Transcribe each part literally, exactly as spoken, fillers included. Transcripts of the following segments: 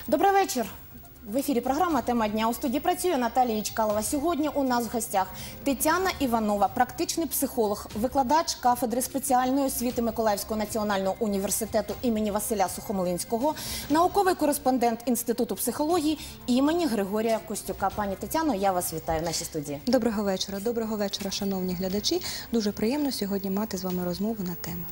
Добрий вечір. В ефірі програма «Тема дня». У студії працює Наталія Чкалова. Сьогодні у нас в гостях Тетяна Іванова, практичний психолог, викладач кафедри спеціальної освіти Миколаївського національного університету імені Василя Сухомлинського, науковий кореспондент Інституту психології імені Григорія Костюка. Пані Тетяно, я вас вітаю в нашій студії. Доброго вечора. Доброго вечора, шановні глядачі. Дуже приємно сьогодні мати з вами розмову на тему.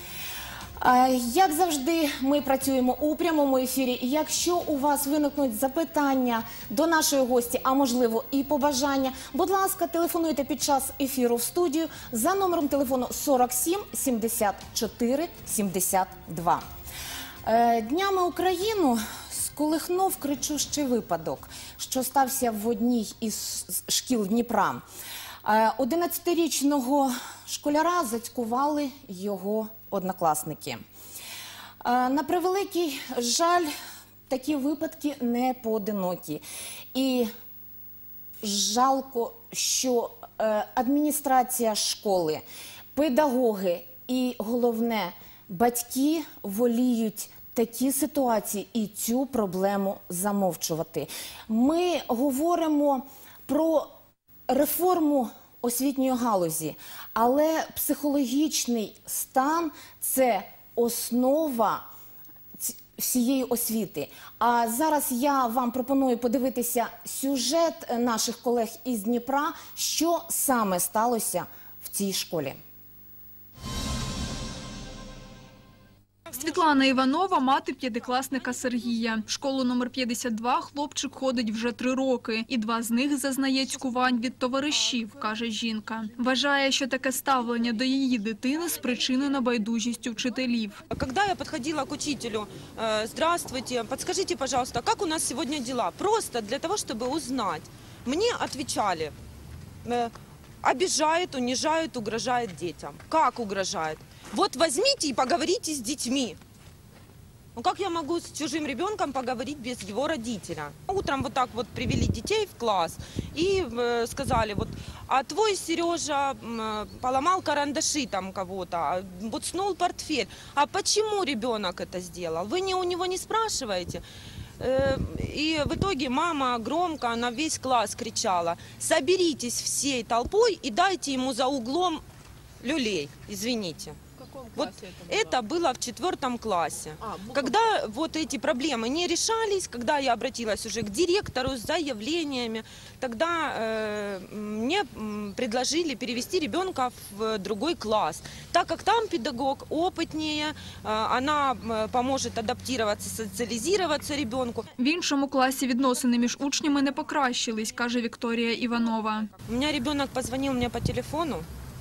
Як завжди, ми працюємо у прямому ефірі. Якщо у вас виникнуть запитання до нашої гості, а можливо і побажання, будь ласка, телефонуйте під час ефіру в студію за номером телефону сорок сім сімдесят чотири сімдесят два. Днями Україну сколихнув кричущий випадок, що стався в одній із шкіл Дніпра. одинадцятирічного школяра зацькували його однокласники. На превеликий жаль, такі випадки не поодинокі. І жалко, що адміністрація школи, педагоги і, головне, батьки воліють такі ситуації і цю проблему замовчувати. Ми говоримо про реформу освітньої галузі, але психологічний стан – це основа всієї освіти. А зараз я вам пропоную подивитися сюжет наших колег із Дніпра, що саме сталося в цій школі. Світлана Іванова – мати п'ятикласника Сергія. В школу номер п'ятдесят два хлопчик ходить вже три роки. І два з них зазнає цькувань від товаришів, каже жінка. Вважає, що таке ставлення до її дитини спричинено байдужістю вчителів. Коли я підходила к учителю, «Здравствуйте, подскажите, пожалуйста, как у нас сегодня дела?» Просто для того, чтобы узнать. Мне отвечали, обижает, унижает, угрожает детям. Как угрожает? Вот возьмите и поговорите с детьми. Ну как я могу с чужим ребенком поговорить без его родителя? Утром вот так вот привели детей в класс и э, сказали, вот, а твой Сережа э, поломал карандаши там кого-то, вот снул портфель. А почему ребенок это сделал? Вы не, у него не спрашиваете? Э, и в итоге мама громко на весь класс кричала, соберитесь всей толпой и дайте ему за углом люлей, извините. Вот это, это было в четвертом классе. А, когда вот эти проблемы не решались, когда я обратилась уже к директору с заявлениями, тогда э, мне предложили перевести ребенка в другой класс. Так как там педагог опытнее, э, она поможет адаптироваться, социализироваться ребенку. В іншому класі відносини між учнями не покращились, каже Вікторія Іванова. У меня ребенок позвонил мне по телефону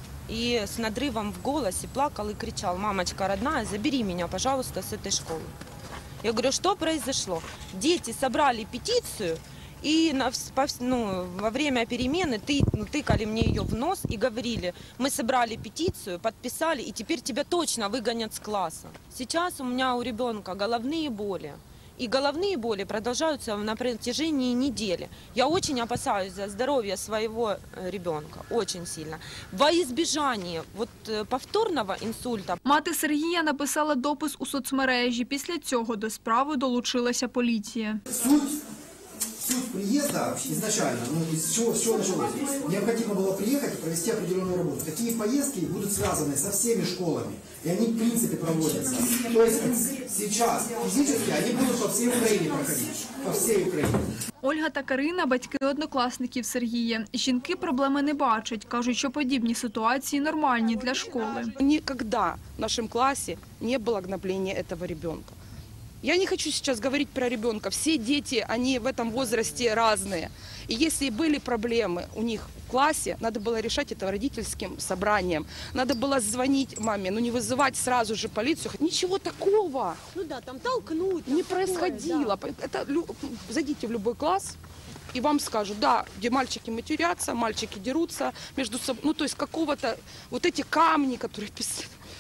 и с надрывом в голосе плакал и кричал: «Мамочка родная, забери меня, пожалуйста, с этой школы». Я говорю, что произошло? Дети собрали петицию и на, ну, во время перемены ты, тыкали мне ее в нос и говорили: мы собрали петицию, подписали, и теперь тебя точно выгонят с класса. Сейчас у меня у ребенка головные боли. И головные боли продолжаются на протяжении недели. Я очень опасаюсь за здоровье своего ребенка, очень сильно. Во избежание вот повторного инсульта. Мати Сергія написала допис у соцмережі. Після цього до справи долучилася поліція. Суть, суть приезда изначально, ну, из чего, с чего началось? Необходимо было приехать и провести определенную работу. Такие поездки будут связаны со всеми школами. И они в принципе проводятся. То есть сейчас физически они будут по всей Украине проходить. По всей Украине. Ольга та Карина – батьки однокласників Сергія. Жінки проблеми не бачать. Кажуть, що подібні ситуації нормальні для школи. Никогда в нашем классе не было гнобления этого ребенка. Я не хочу сейчас говорить про ребенка. Все дети, они в этом возрасте разные. И если были проблемы у них в классе, надо было решать это родительским собранием. Надо было звонить маме, но не вызывать сразу же полицию. Ничего такого. Ну да, там толкнуть. Не происходило. Да. Это, зайдите в любой класс, и вам скажут, да, где мальчики матерятся, мальчики дерутся между собой. Ну, то есть какого-то, вот эти камни, которые писали.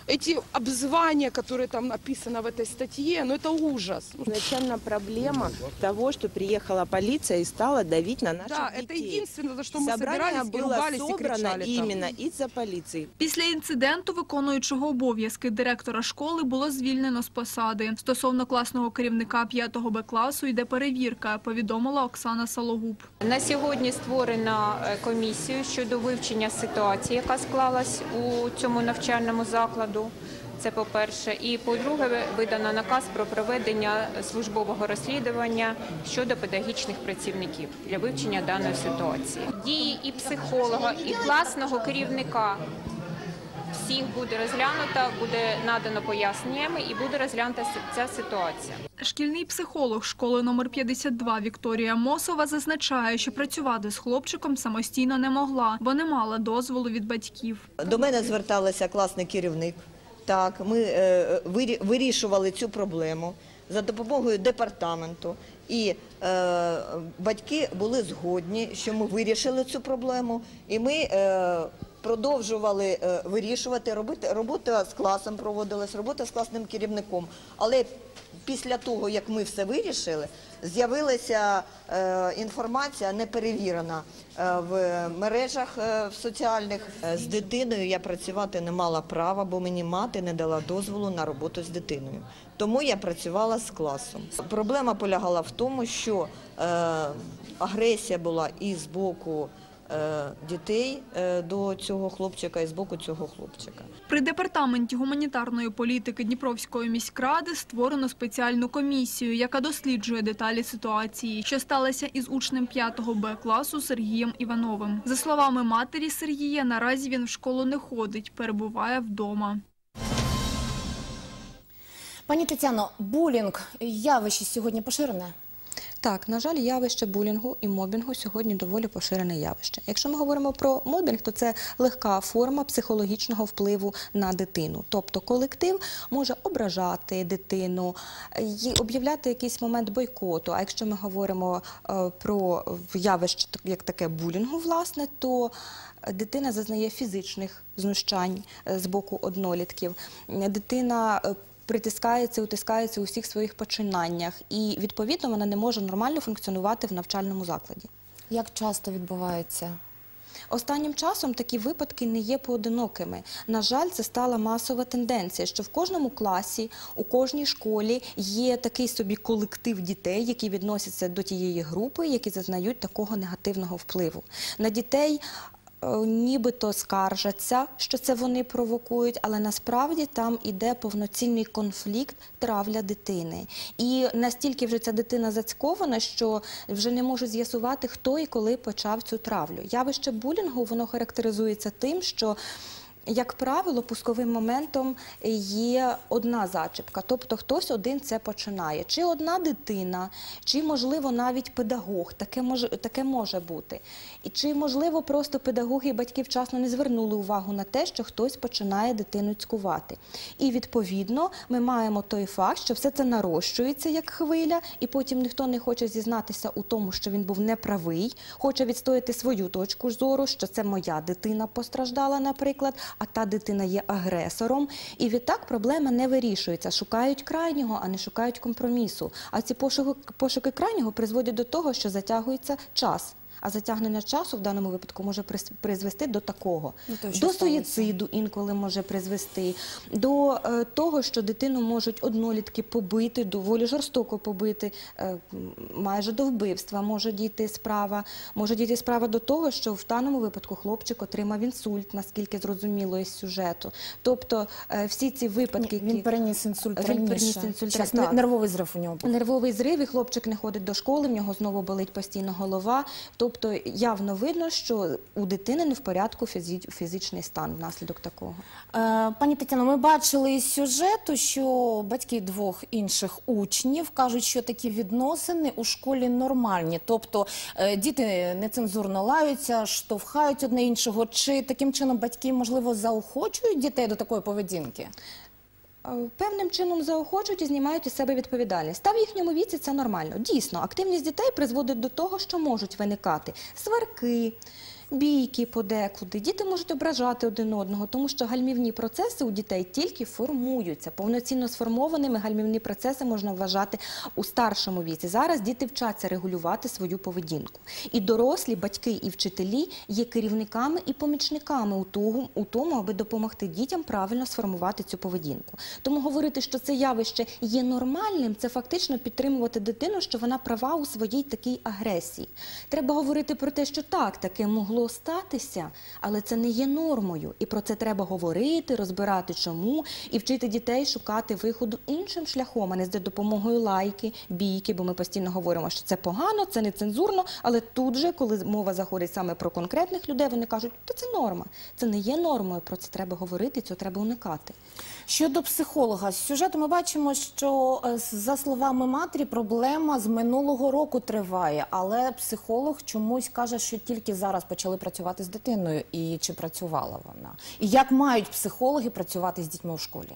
эти обзывания, которые там написаны в этой статье, ну это ужас. Изначально проблема того, что приехала полиция и стала давить на наших Да, детей. это единственное, за что мы Собрание собирались и было ругались и собрано кричали там. именно из-за полиции. Після інциденту виконуючого обов'язки директора школи було звільнено з посади. Стосовно класного керівника п'ятого Б класу йде перевірка, повідомила Оксана Сологуб. На сьогодні створено е, комісію щодо вивчення ситуації, яка склалась у цьому навчальному закладу. Це по-перше. І по-друге, видано наказ про проведення службового розслідування щодо педагогічних працівників для вивчення даної ситуації. Дії і психолога, і класного керівника всіх буде розглянуто, буде надано поясненнями і буде розглянута ця ситуація. Шкільний психолог школи номер п'ятдесят два Вікторія Мосова зазначає, що працювати з хлопчиком самостійно не могла, бо не мала дозволу від батьків. До мене зверталася класний керівник. Так, ми е, вирі- вирішували цю проблему за допомогою департаменту. І е, батьки були згодні, що ми вирішили цю проблему. І ми е, продовжували е, вирішувати, робити, робота з класом проводилась, робота з класним керівником. Але після того, як ми все вирішили, з'явилася е, інформація неперевірена е, в мережах е, в соціальних. Е, З дитиною я працювати не мала права, бо мені мати не дала дозволу на роботу з дитиною. Тому я працювала з класом. Проблема полягала в тому, що е, агресія була і з боку е, дітей е, до цього хлопчика, і з боку цього хлопчика. При департаменті гуманітарної політики Дніпровської міськради створено спеціальну комісію, яка досліджує деталі ситуації, що сталося із учнем п'ятого Б класу Сергієм Івановим. За словами матері Сергія, наразі він в школу не ходить, перебуває вдома. Пані Тетяно, булінг – явище сьогодні поширене? Так, на жаль, явище булінгу і мобінгу сьогодні доволі поширене явище. Якщо ми говоримо про мобінг, то це легка форма психологічного впливу на дитину. Тобто колектив може ображати дитину, й- об'являти якийсь момент бойкоту. А якщо ми говоримо е, про явище як таке булінгу, власне, то дитина зазнає фізичних знущань е, з боку однолітків. Дитина е, притискається, утискається у всіх своїх починаннях. І, відповідно, вона не може нормально функціонувати в навчальному закладі. Як часто відбувається? Останнім часом такі випадки не є поодинокими. На жаль, це стала масова тенденція, що в кожному класі, у кожній школі є такий собі колектив дітей, які відносяться до тієї групи, які зазнають такого негативного впливу. На дітей е, нібито скаржаться, що це вони провокують, але насправді там іде повноцінний конфлікт, травля дитини. І настільки вже ця дитина зацькована, що вже не можуть з'ясувати, хто і коли почав цю травлю. Явище булінгу, воно характеризується тим, що, як правило, пусковим моментом є одна зачіпка, тобто хтось один це починає. Чи одна дитина, чи, можливо, навіть педагог, таке може, таке може бути. І чи, можливо, просто педагоги і батьки вчасно не звернули увагу на те, що хтось починає дитину цькувати. І, відповідно, ми маємо той факт, що все це нарощується як хвиля, і потім ніхто не хоче зізнатися у тому, що він був неправий, хоче відстояти свою точку зору, що це моя дитина постраждала, наприклад, а та дитина є агресором. І відтак проблема не вирішується. Шукають крайнього, а не шукають компромісу. А ці пошуки, пошуки крайнього призводять до того, що затягується час. А затягнення часу в даному випадку може прис- призвести до такого. Ну, то, що До сталося. суїциду інколи може призвести, до е, того, що дитину можуть однолітки побити, доволі жорстоко побити, е, м, майже до вбивства може дійти справа. Може дійти справа до того, що в даному випадку хлопчик отримав інсульт, наскільки зрозуміло із сюжету. Тобто е, всі ці випадки, Він які... переніс інсульт Він раніше. переніс інсульт, Через так. нервовий зрив у нього був. Нервовий зрив, і хлопчик не ходить до школи, в нього знову болить постійно голова. Тобто явно видно, що у дитини не в порядку фізі- фізичний стан внаслідок такого. Е, Пані Тетяно, ми бачили із сюжету, що батьки двох інших учнів кажуть, що такі відносини у школі нормальні. Тобто е, діти нецензурно лаються, штовхають одне іншого. Чи таким чином батьки, можливо, заохочують дітей до такої поведінки? Е, Певним чином заохочують і знімають із себе відповідальність. Та в їхньому віці це нормально. Дійсно, активність дітей призводить до того, що можуть виникати сварки, бійки подекуди. Діти можуть ображати один одного, тому що гальмівні процеси у дітей тільки формуються. Повноцінно сформованими гальмівні процеси можна вважати у старшому віці. Зараз діти вчаться регулювати свою поведінку. І дорослі, батьки і вчителі є керівниками і помічниками у тому, у тому, аби допомогти дітям правильно сформувати цю поведінку. Тому говорити, що це явище є нормальним, це фактично підтримувати дитину, що вона права у своїй такій агресії. Треба говорити про те, що так, таке могло статися, але це не є нормою. І про це треба говорити, розбирати чому, і вчити дітей шукати виходу іншим шляхом, а не за допомогою лайки, бійки, бо ми постійно говоримо, що це погано, це нецензурно, але тут же, коли мова заходить саме про конкретних людей, вони кажуть, то це норма. Це не є нормою, про це треба говорити, цього треба уникати. Щодо психолога, з сюжету ми бачимо, що, за словами матері, проблема з минулого року триває, але психолог чомусь каже, що тільки зараз почали працювати з дитиною, і чи працювала вона? І як мають психологи працювати з дітьми у школі?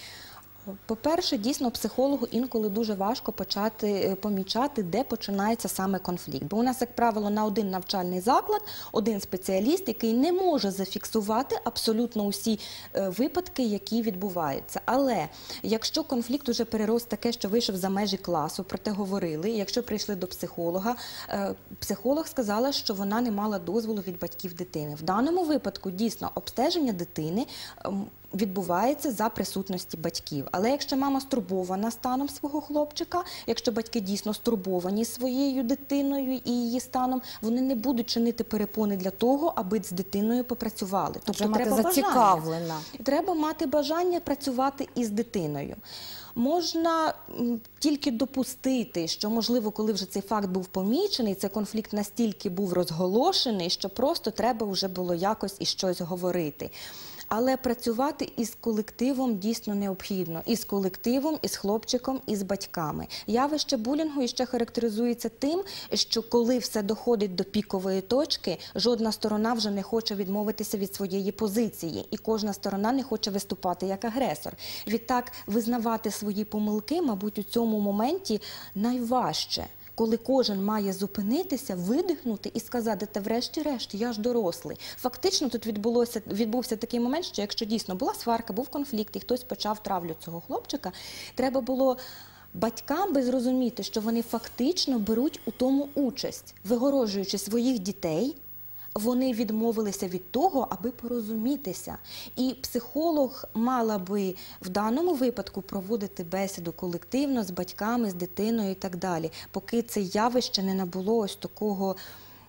По-перше, дійсно, психологу інколи дуже важко почати помічати, де починається саме конфлікт. Бо у нас, як правило, на один навчальний заклад один спеціаліст, який не може зафіксувати абсолютно усі випадки, які відбуваються. Але якщо конфлікт уже перерос таке, що вийшов за межі класу, про те говорили, і якщо прийшли до психолога, психолог сказала, що вона не мала дозволу від батьків дитини. В даному випадку, дійсно, обстеження дитини відбувається за присутності батьків. Але якщо мама стурбована станом свого хлопчика, якщо батьки дійсно стурбовані своєю дитиною і її станом, вони не будуть чинити перепони для того, аби з дитиною попрацювали. Тобто треба бажання. Треба мати бажання працювати із дитиною. Можна тільки допустити, що, можливо, коли вже цей факт був помічений, цей конфлікт настільки був розголошений, що просто треба вже було якось і щось говорити. Але працювати із колективом дійсно необхідно. І з колективом, і з хлопчиком, і з батьками. Явище булінгу іще характеризується тим, що коли все доходить до пікової точки, жодна сторона вже не хоче відмовитися від своєї позиції. І кожна сторона не хоче виступати як агресор. Відтак, визнавати свої помилки, мабуть, у цьому моменті найважче. Коли кожен має зупинитися, видихнути і сказати, та врешті-решт, я ж дорослий. Фактично тут відбулося, відбувся такий момент, що якщо дійсно була сварка, був конфлікт і хтось почав травлю цього хлопчика, треба було батькам би зрозуміти, що вони фактично беруть у тому участь, вигороджуючи своїх дітей. Вони відмовилися від того, аби порозумітися. І психолог мала би в даному випадку проводити бесіду колективно з батьками, з дитиною і так далі, поки це явище не набуло ось такого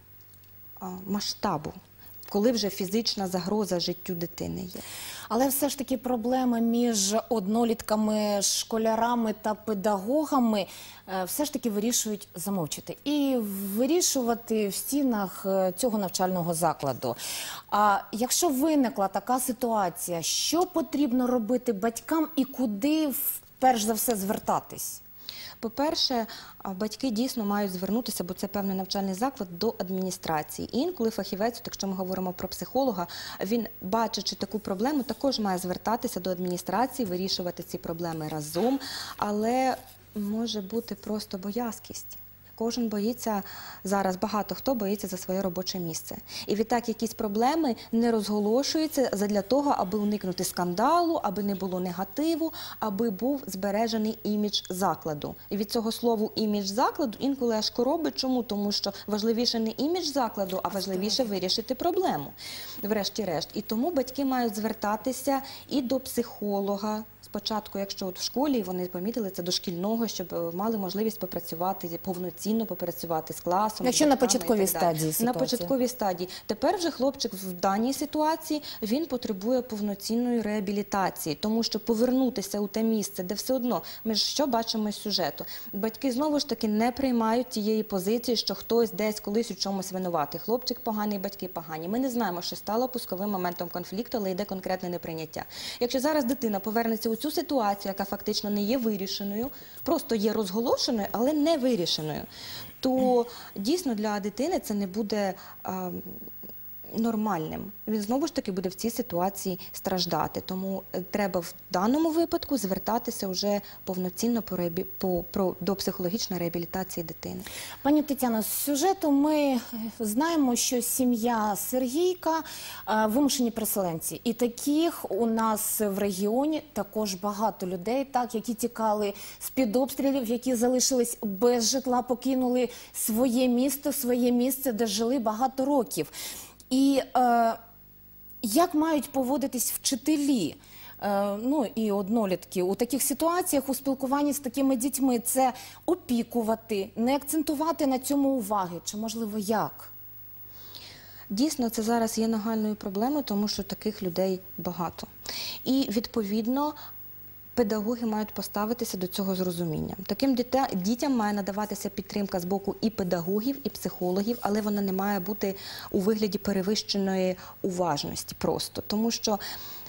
а, масштабу, коли вже фізична загроза життю дитини є. Але все ж таки проблеми між однолітками, школярами та педагогами все ж таки вирішують замовчити. І вирішувати в стінах цього навчального закладу. А якщо виникла така ситуація, що потрібно робити батькам і куди перш за все звертатись? По-перше, батьки дійсно мають звернутися, бо це певний навчальний заклад, до адміністрації. І інколи фахівець, якщо ми говоримо про психолога, він, бачачи таку проблему, також має звертатися до адміністрації, вирішувати ці проблеми разом, але може бути просто боязкість. Кожен боїться, зараз багато хто боїться за своє робоче місце. І відтак якісь проблеми не розголошуються задля того, аби уникнути скандалу, аби не було негативу, аби був збережений імідж закладу. І від цього слову імідж закладу інколи аж коробить. Чому? Тому що важливіше не імідж закладу, а важливіше вирішити проблему, врешті-решт. І тому батьки мають звертатися і до психолога, спочатку, якщо от в школі вони помітили це дошкільного, щоб мали можливість попрацювати, повноцінно попрацювати з класом. Якщо на початковій стадії ситуації. На початковій стадії. Тепер вже хлопчик в даній ситуації, він потребує повноцінної реабілітації, тому що повернутися у те місце, де все одно, ми ж що бачимо з сюжету? Батьки знову ж таки не приймають тієї позиції, що хтось десь колись у чомусь винуватий. Хлопчик поганий, батьки погані. Ми не знаємо, що стало пусковим моментом конфлікту, але йде конкретне неприйняття. Якщо зараз дитина повернеться у цю ситуацію, яка фактично не є вирішеною, просто є розголошеною, але не вирішеною, то дійсно для дитини це не буде а, нормальним. Він знову ж таки буде в цій ситуації страждати. Тому е, треба в даному випадку звертатися вже повноцінно по, реабі- по, про, до психологічної реабілітації дитини. Пані Тетяно, з сюжету ми знаємо, що сім'я Сергійка е, вимушені переселенці. І таких у нас в регіоні також багато людей, так, які тікали з-під обстрілів, які залишились без житла, покинули своє місто, своє місце, де жили багато років. І е, як мають поводитись вчителі, е, ну і однолітки у таких ситуаціях, у спілкуванні з такими дітьми? Це опікувати, не акцентувати на цьому уваги, чи можливо як? Дійсно, це зараз є нагальною проблемою, тому що таких людей багато. І, відповідно, педагоги мають поставитися до цього з розумінням. Таким діта- дітям має надаватися підтримка з боку і педагогів, і психологів, але вона не має бути у вигляді перевищеної уважності просто. Тому що,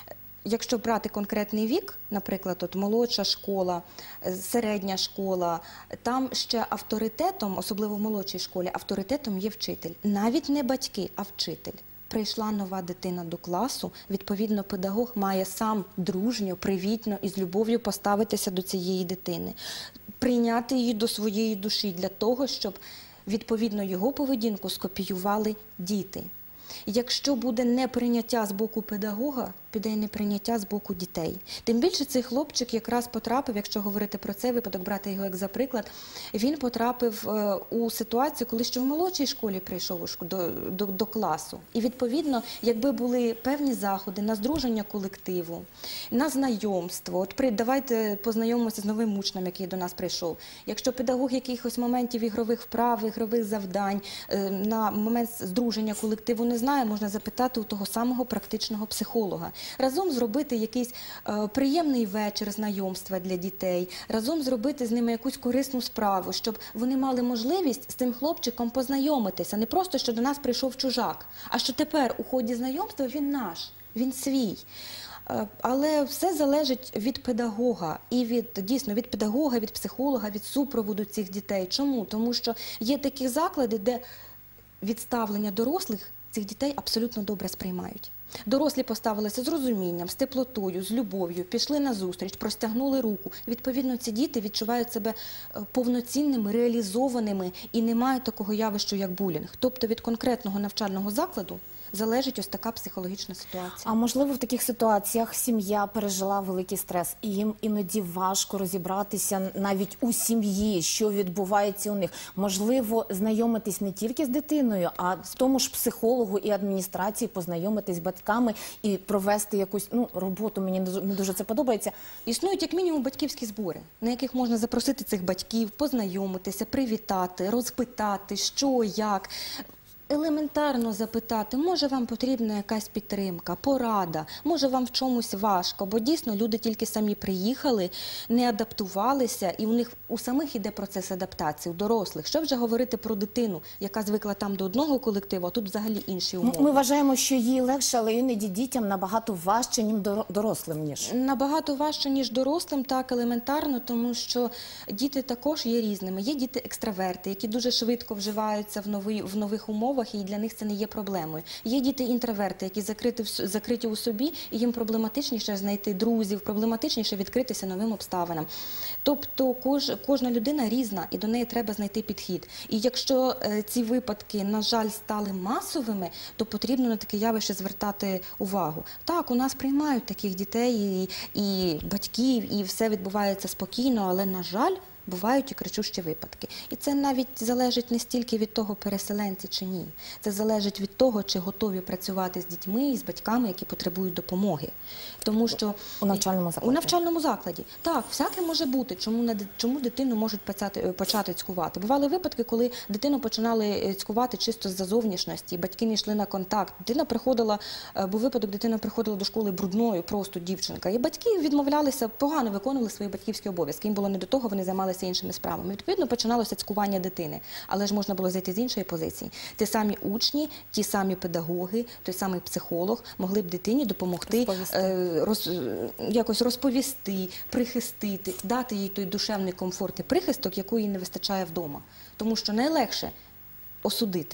якщо брати конкретний вік, наприклад, от молодша школа, е, середня школа, там ще авторитетом, особливо в молодшій школі, авторитетом є вчитель. Навіть не батьки, а вчитель. Прийшла нова дитина до класу, відповідно, педагог має сам дружньо, привітно і з любов'ю поставитися до цієї дитини, прийняти її до своєї душі для того, щоб, відповідно, його поведінку скопіювали діти. Якщо буде неприйняття з боку педагога, піде і неприйняття з боку дітей. Тим більше цей хлопчик якраз потрапив, якщо говорити про цей випадок, брати його як за приклад, він потрапив е, у ситуацію, коли ще в молодшій школі прийшов у шк- до, до, до класу. І відповідно, якби були певні заходи на здруження колективу, на знайомство, от при, давайте познайомимося з новим учнем, який до нас прийшов. Якщо педагог якихось моментів ігрових вправ, ігрових завдань, е, на момент здруження колективу не знає, можна запитати у того самого практичного психолога. Разом зробити якийсь е, приємний вечір знайомства для дітей, разом зробити з ними якусь корисну справу, щоб вони мали можливість з цим хлопчиком познайомитися. Не просто, що до нас прийшов чужак, а що тепер у ході знайомства він наш, він свій. Е, Але все залежить від педагога і від, дійсно, від педагога, від психолога, від супроводу цих дітей. Чому? Тому що є такі заклади, де відставлення дорослих цих дітей абсолютно добре сприймають. Дорослі поставилися з розумінням, з теплотою, з любов'ю, пішли на зустріч, простягнули руку. Відповідно, ці діти відчувають себе е, повноцінними, реалізованими і немає такого явища, як булінг. Тобто від конкретного навчального закладу залежить ось така психологічна ситуація. А можливо, в таких ситуаціях сім'я пережила великий стрес, і їм іноді важко розібратися навіть у сім'ї, що відбувається у них. Можливо, знайомитись не тільки з дитиною, а з тому ж психологу і адміністрації, познайомитись з батьками і провести якусь ну, роботу. Мені не дуже це подобається. Існують як мінімум батьківські збори, на яких можна запросити цих батьків, познайомитися, привітати, розпитати, що, як. Елементарно запитати, може вам потрібна якась підтримка, порада, може вам в чомусь важко, бо дійсно люди тільки самі приїхали, не адаптувалися, і у них у самих іде процес адаптації, у дорослих. Що вже говорити про дитину, яка звикла там до одного колективу, а тут взагалі інші умови. Ми вважаємо, що їй легше, але іноді дітям набагато важче, ніж дорослим, ніж. Набагато важче, ніж дорослим, так, елементарно, тому що діти також є різними. Є діти-екстраверти, які дуже швидко вживаються в, нові, в нових умовах, і для них це не є проблемою. Є діти-інтроверти, які закриті, закриті у собі, і їм проблематичніше знайти друзів, проблематичніше відкритися новим обставинам. Тобто кож, кожна людина різна, і до неї треба знайти підхід. І якщо е, ці випадки, на жаль, стали масовими, то потрібно на таке явище звертати увагу. Так, у нас приймають таких дітей і, і батьків, і все відбувається спокійно, але, на жаль, бувають і кричущі випадки. І це навіть залежить не стільки від того, переселенці чи ні. Це залежить від того, чи готові працювати з дітьми і з батьками, які потребують допомоги. Тому що у навчальному закладі. У навчальному закладі. Так, всяке може бути. Чому, чому дитину можуть почати, почати цькувати? Бували випадки, коли дитину починали цькувати чисто з-за зовнішності, батьки не йшли на контакт. Дитина приходила, був випадок, дитина приходила до школи брудною, просто дівчинка. І батьки відмовлялися, погано виконували свої батьківські обов'язки. Їм було не до того, вони займалися іншими справами. Відповідно, починалося цькування дитини. Але ж можна було зайти з іншої позиції. Ті самі учні, ті самі педагоги, той самий психолог могли б дитині допомогти е, роз, якось розповісти, прихистити, дати їй той душевний комфорт і прихисток, якої їй не вистачає вдома. Тому що найлегше осудити,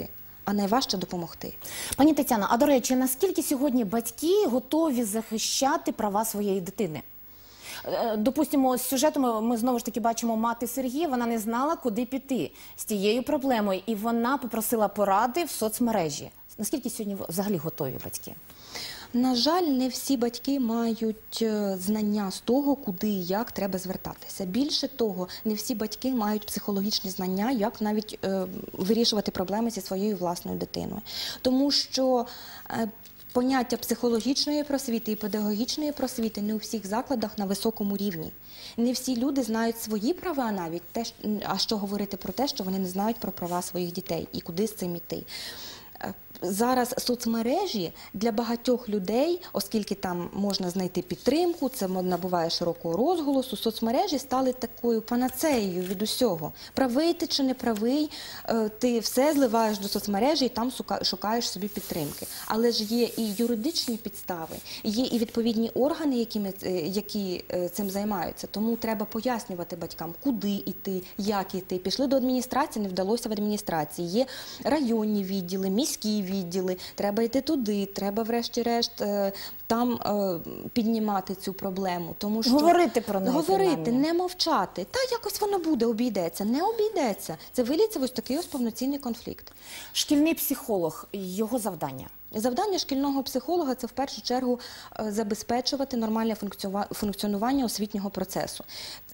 а найважче допомогти. Пані Тетяно, а до речі, наскільки сьогодні батьки готові захищати права своєї дитини? Е, Допустимо, з сюжету ми, ми знову ж таки бачимо мати Сергія, вона не знала, куди піти з тією проблемою, і вона попросила поради в соцмережі. Наскільки сьогодні взагалі готові батьки? На жаль, не всі батьки мають е, знання з того, куди і як треба звертатися. Більше того, не всі батьки мають психологічні знання, як навіть е, вирішувати проблеми зі своєю власною дитиною. Тому що е, поняття психологічної просвіти і педагогічної просвіти не у всіх закладах на високому рівні. Не всі люди знають свої права навіть, те, а що говорити про те, що вони не знають про права своїх дітей і куди з цим іти. Зараз соцмережі для багатьох людей, оскільки там можна знайти підтримку, це набуває широкого розголосу, соцмережі стали такою панацеєю від усього. Правий ти чи не правий, ти все зливаєш до соцмережі і там шукаєш собі підтримки. Але ж є і юридичні підстави, є і відповідні органи, які, які цим займаються. Тому треба пояснювати батькам, куди йти, як йти. Пішли до адміністрації, не вдалося в адміністрації. Є районні відділи, міські відділи. відділи, треба йти туди, треба врешті-решт там піднімати цю проблему. Тому що говорити про неї. Говорити, не мовчати. Та якось воно буде, обійдеться. Не обійдеться. Це виліться в ось такий ось повноцінний конфлікт. Шкільний психолог, його завдання? Завдання шкільного психолога – це в першу чергу забезпечувати нормальне функціонування освітнього процесу.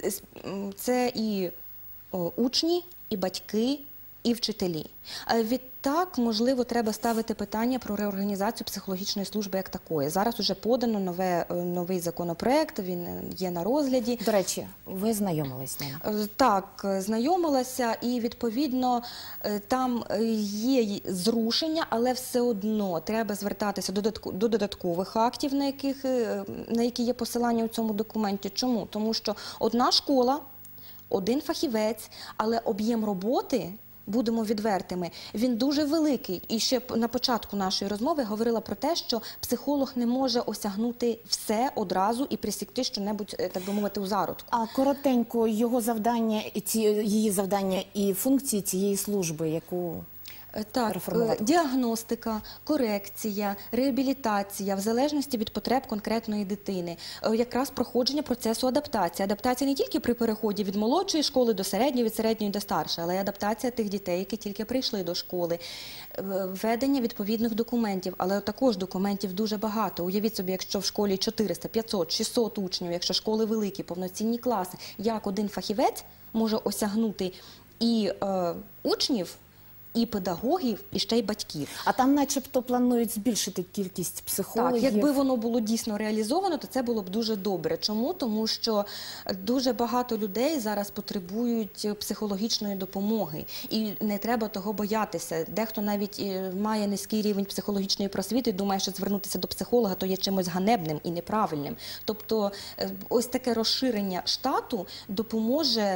Це і учні, і батьки, і вчителі. Відтак, можливо, треба ставити питання про реорганізацію психологічної служби як такої. Зараз уже подано нове, новий законопроект, він є на розгляді. До речі, ви знайомились з ним? Так, знайомилася, і, відповідно, там є зрушення, але все одно треба звертатися до додаткових актів, на, яких, на які є посилання у цьому документі. Чому? Тому що одна школа, один фахівець, але об'єм роботи, будемо відвертими, він дуже великий. І ще на початку нашої розмови говорила про те, що психолог не може осягнути все одразу і присікти що-небудь, так би мовити, у зародку. А коротенько його завдання, її завдання і функції цієї служби, яку... Так, діагностика, корекція, реабілітація, в залежності від потреб конкретної дитини. Якраз проходження процесу адаптації. Адаптація не тільки при переході від молодшої школи до середньої, від середньої до старшої, але й адаптація тих дітей, які тільки прийшли до школи. Введення відповідних документів, але також документів дуже багато. Уявіть собі, якщо в школі чотириста, п'ятсот, шістсот учнів, якщо школи великі, повноцінні класи, як один фахівець може осягнути і е, учнів, і педагогів, і ще й батьків. А там начебто планують збільшити кількість психологів. Так, якби воно було дійсно реалізовано, то це було б дуже добре. Чому? Тому що дуже багато людей зараз потребують психологічної допомоги. І не треба того боятися. Дехто навіть має низький рівень психологічної просвіти і думає, що звернутися до психолога то є чимось ганебним і неправильним. Тобто ось таке розширення штату допоможе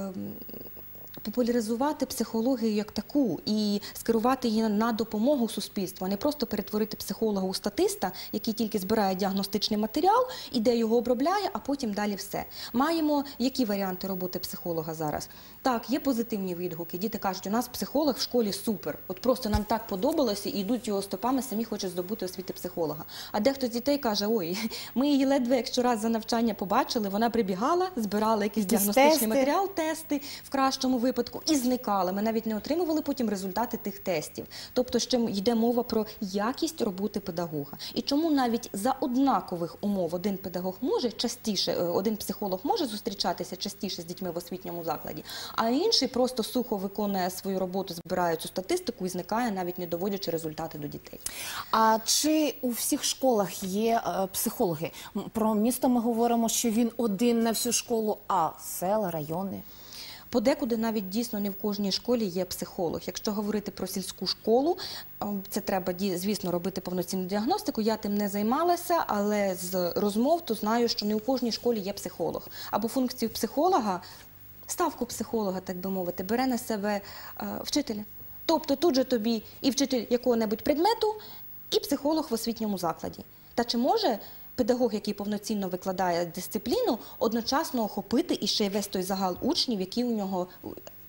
популяризувати психологію як таку і скерувати її на допомогу суспільству, а не просто перетворити психолога у статиста, який тільки збирає діагностичний матеріал, іде його обробляє, а потім далі все. Маємо які варіанти роботи психолога зараз? Так, є позитивні відгуки. Діти кажуть, у нас психолог в школі супер. От просто нам так подобалося і йдуть його стопами, самі хочуть здобути освіти психолога. А дехто з дітей каже, ой, ми її ледве, якщо раз за навчання побачили, вона прибігала, збирала якийсь діагностичний тести. матеріал, тести в кращому випадку і зникали. Ми навіть не отримували потім результати тих тестів. Тобто ще йде мова про якість роботи педагога. І чому навіть за однакових умов один педагог може частіше, один психолог може зустрічатися частіше з дітьми в освітньому закладі, а інший просто сухо виконує свою роботу, збирає цю статистику і зникає, навіть не доводячи результати до дітей. А чи у всіх школах є е, психологи? Про місто ми говоримо, що він один на всю школу, а села, райони? Подекуди навіть дійсно не в кожній школі є психолог. Якщо говорити про сільську школу, це треба, звісно, робити повноцінну діагностику. Я тим не займалася, але з розмов то знаю, що не у кожній школі є психолог. Або функцію психолога, ставку психолога, так би мовити, бере на себе вчителя. Тобто тут же тобі і вчитель якого-небудь предмету, і психолог в освітньому закладі. Та чи може педагог, який повноцінно викладає дисципліну, одночасно охопити і ще й весь той загал учнів, які у нього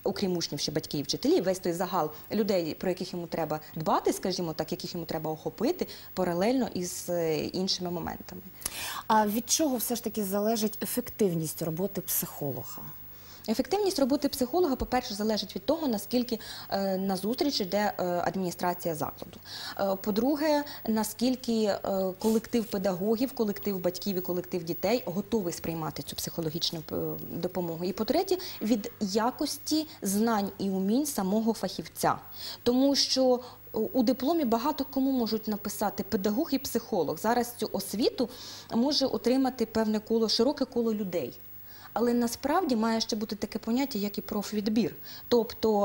окрім учнів, ще батьки і вчителі, весь той загал людей, про яких йому треба дбати, скажімо так, яких йому треба охопити, паралельно із іншими моментами. А від чого все ж таки залежить ефективність роботи психолога? Ефективність роботи психолога, по-перше, залежить від того, наскільки е, на зустріч йде е, адміністрація закладу. Е, по-друге, наскільки е, колектив педагогів, колектив батьків і колектив дітей готовий сприймати цю психологічну е, допомогу. І по-третє, від якості знань і умінь самого фахівця. Тому що у дипломі багато кому можуть написати педагог і психолог. Зараз цю освіту може отримати певне коло, широке коло людей. Але насправді має ще бути таке поняття, як і профвідбір. Тобто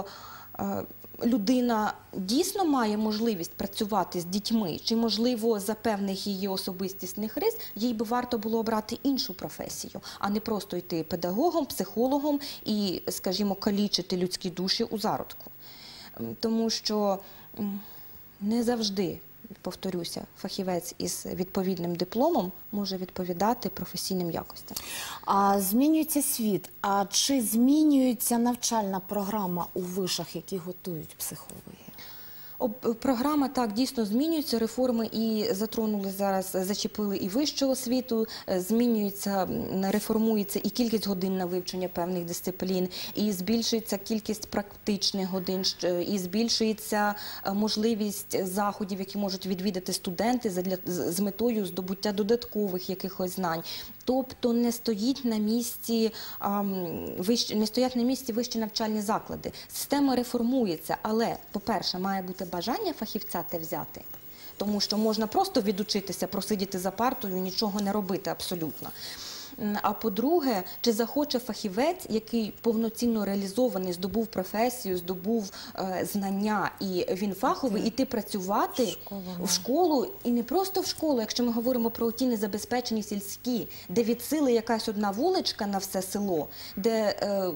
людина дійсно має можливість працювати з дітьми, чи, можливо, за певних її особистісних рис, їй би варто було обрати іншу професію, а не просто йти педагогом, психологом і, скажімо, калічити людські душі у зародку. Тому що не завжди, повторюся, фахівець із відповідним дипломом може відповідати професійним якостям. А змінюється світ. А чи змінюється навчальна програма у вишах, які готують психологи? Програма, так, дійсно змінюється, реформи і затронули зараз, зачепили і вищу освіту, змінюється, реформується і кількість годин на вивчення певних дисциплін, і збільшується кількість практичних годин, і збільшується можливість заходів, які можуть відвідати студенти з метою здобуття додаткових якихось знань. Тобто не стоїть на місці, не стоять на місці вищі навчальні заклади. Система реформується, але, по-перше, має бути бажання фахівця те взяти, тому що можна просто відучитися, просидіти за партою, нічого не робити абсолютно. А по-друге, чи захоче фахівець, який повноцінно реалізований, здобув професію, здобув е, знання, і він фаховий, іти працювати Школа, в школу, і не просто в школу, якщо ми говоримо про ті незабезпечені сільські, де від сили якась одна вуличка на все село, де е,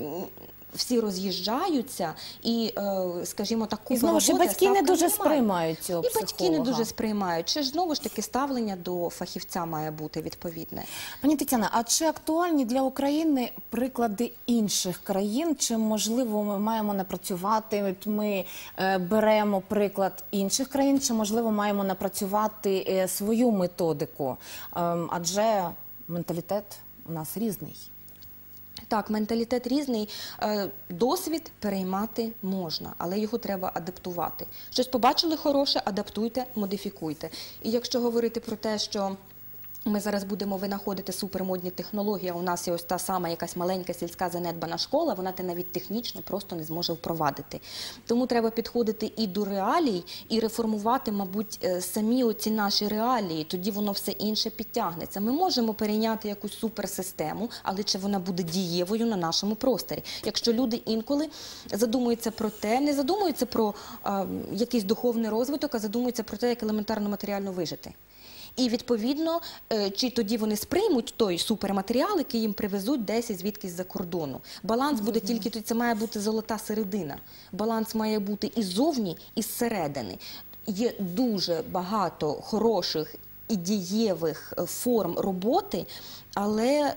всі роз'їжджаються і, скажімо так, купа і знову ж роботи, батьки не дуже немає. сприймають цього І психолога. батьки не дуже сприймають. Чи ж знову ж таки ставлення до фахівця має бути відповідне. Пані Тетяна, а чи актуальні для України приклади інших країн? Чи, можливо, ми маємо напрацювати, ми е, беремо приклад інших країн, чи, можливо, маємо напрацювати е, свою методику? Е, адже менталітет у нас різний. Так, менталітет різний, досвід переймати можна, але його треба адаптувати. Щось побачили хороше, адаптуйте, модифікуйте. І якщо говорити про те, що ми зараз будемо винаходити супермодні технології, а у нас є ось та сама якась маленька сільська занедбана школа, вона те навіть технічно просто не зможе впровадити. Тому треба підходити і до реалій, і реформувати, мабуть, самі оці наші реалії, тоді воно все інше підтягнеться. Ми можемо перейняти якусь суперсистему, але чи вона буде дієвою на нашому просторі? Якщо люди інколи задумуються про те, не задумуються про а, якийсь духовний розвиток, а задумуються про те, як елементарно матеріально вижити. І, відповідно, чи тоді вони сприймуть той суперматеріал, який їм привезуть десь звідкись за кордону. Баланс буде тільки, це має бути золота середина. Баланс має бути і ззовні, і зсередини. Є дуже багато хороших і дієвих форм роботи, але,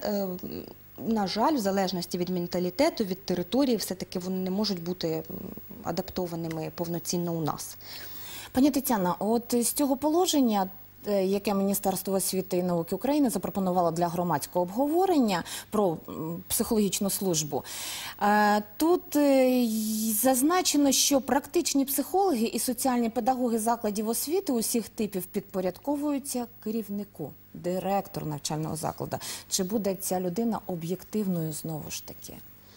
на жаль, в залежності від менталітету, від території, все-таки вони не можуть бути адаптованими повноцінно у нас. Пані Тетяна, от з цього положення, яке Міністерство освіти і науки України запропонувало для громадського обговорення про психологічну службу. Тут зазначено, що практичні психологи і соціальні педагоги закладів освіти усіх типів підпорядковуються керівнику, директору навчального закладу. Чи буде ця людина об'єктивною знову ж таки?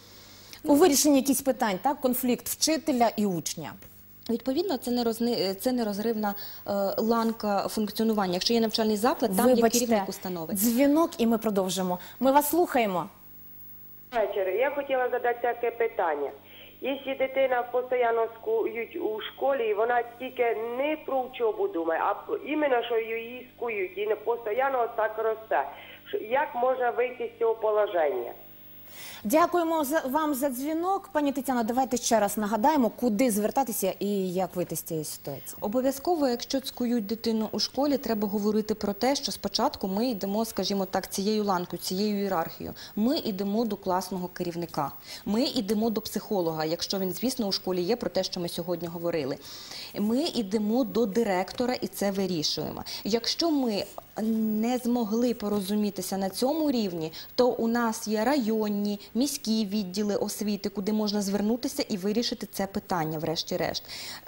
У вирішенні якихось питань, так? Конфлікт вчителя і учня. Відповідно, це, не розни... це нерозривна е, ланка функціонування. Якщо є навчальний заклад, там Вибачте, є керівник установи. Дзвінок, і ми продовжимо. Ми вас слухаємо. Вечір. Я хотіла задати таке питання. Якщо дитина постійно скують у школі, і вона тільки не про учобу думає, а іменно, що її скують, і постійно так росте. Як можна вийти з цього положення? Дякуємо за, вам за дзвінок. Пані Тетяно, давайте ще раз нагадаємо, куди звертатися і як вийти з цієї ситуації. Обов'язково, якщо цькують дитину у школі, треба говорити про те, що спочатку ми йдемо, скажімо так, цією ланкою, цією ієрархією. Ми йдемо до класного керівника, ми йдемо до психолога, якщо він, звісно, у школі є, про те, що ми сьогодні говорили. Ми йдемо до директора і це вирішуємо. Якщо ми не змогли порозумітися на цьому рівні, то у нас є районні, міські відділи освіти, куди можна звернутися і вирішити це питання, врешті-решт.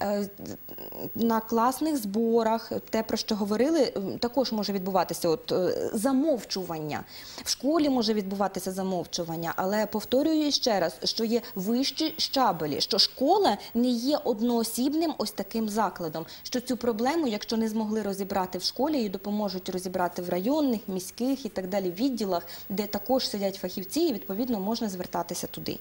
На класних зборах, те, про що говорили, також може відбуватися от, замовчування. В школі може відбуватися замовчування, але повторюю ще раз, що є вищі щабелі, що школа не є одноосібним ось таким закладом, що цю проблему, якщо не змогли розібрати в школі, її допоможуть розібрати в районних, міських і так далі відділах, де також сидять фахівці, і відповідно можна звертатися туди.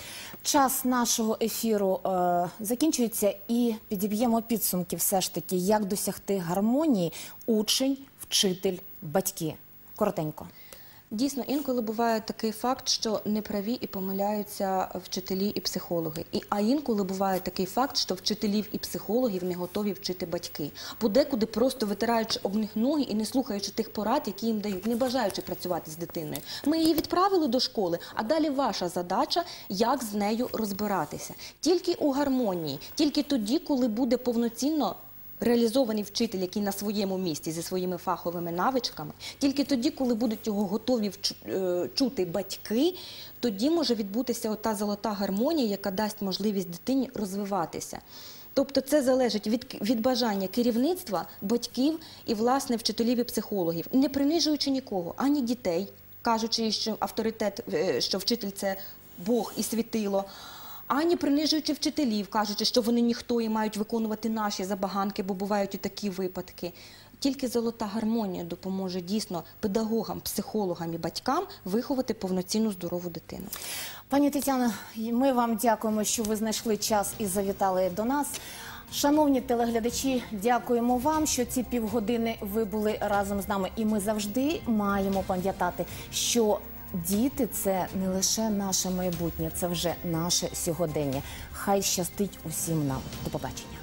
Час нашого ефіру е, закінчується і підіб'ємо підсумки все ж таки, як досягти гармонії учень, вчитель, батьки. Коротенько. Дійсно, інколи буває такий факт, що неправі і помиляються вчителі і психологи. І, а інколи буває такий факт, що вчителів і психологів не готові вчити батьки. Подекуди просто витираючи об них ноги і не слухаючи тих порад, які їм дають, не бажаючи працювати з дитиною. Ми її відправили до школи, а далі ваша задача, як з нею розбиратися. Тільки у гармонії, тільки тоді, коли буде повноцінно реалізований вчитель, який на своєму місці зі своїми фаховими навичками, тільки тоді, коли будуть його готові чути батьки, тоді може відбутися ота золота гармонія, яка дасть можливість дитині розвиватися. Тобто це залежить від, від бажання керівництва, батьків і, власне, вчителів і психологів, не принижуючи нікого, ані дітей, кажучи, що авторитет, що вчитель – це Бог і світило, ані принижуючи вчителів, кажучи, що вони ніхто і мають виконувати наші забаганки, бо бувають і такі випадки. Тільки золота гармонія допоможе дійсно педагогам, психологам і батькам виховати повноцінну здорову дитину. Пані Тетяно, ми вам дякуємо, що ви знайшли час і завітали до нас. Шановні телеглядачі, дякуємо вам, що ці півгодини ви були разом з нами. І ми завжди маємо пам'ятати, що діти – це не лише наше майбутнє, це вже наше сьогодення. Хай щастить усім нам. До побачення.